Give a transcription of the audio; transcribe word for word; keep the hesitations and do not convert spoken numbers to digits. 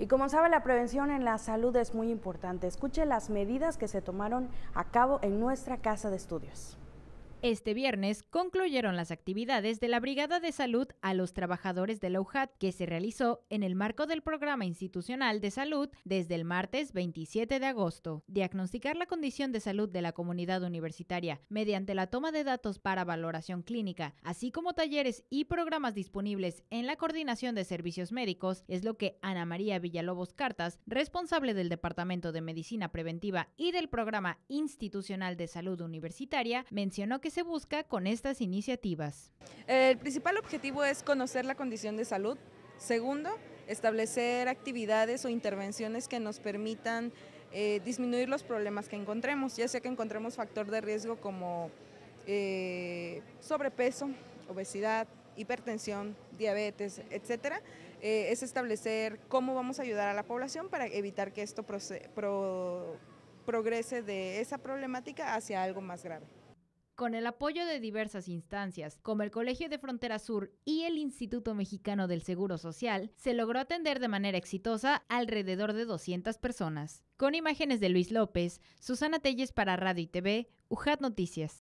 Y como sabe, la prevención en la salud es muy importante. Escuche las medidas que se tomaron a cabo en nuestra casa de estudios. Este viernes concluyeron las actividades de la Brigada de Salud a los trabajadores de la U J A T, que se realizó en el marco del Programa Institucional de Salud desde el martes veintisiete de agosto. Diagnosticar la condición de salud de la comunidad universitaria mediante la toma de datos para valoración clínica, así como talleres y programas disponibles en la Coordinación de Servicios Médicos, es lo que Ana María Villalobos Cartas, responsable del Departamento de Medicina Preventiva y del Programa Institucional de Salud Universitaria, mencionó que se busca con estas iniciativas. El principal objetivo es conocer la condición de salud. Segundo, establecer actividades o intervenciones que nos permitan eh, disminuir los problemas que encontremos, ya sea que encontremos factor de riesgo como eh, sobrepeso, obesidad, hipertensión, diabetes, etcétera. Eh, es establecer cómo vamos a ayudar a la población para evitar que esto pro, progrese de esa problemática hacia algo más grave. Con el apoyo de diversas instancias, como el Colegio de Frontera Sur y el Instituto Mexicano del Seguro Social, se logró atender de manera exitosa alrededor de doscientas personas. Con imágenes de Luis López, Susana Telles para Radio y T V, U J A T Noticias.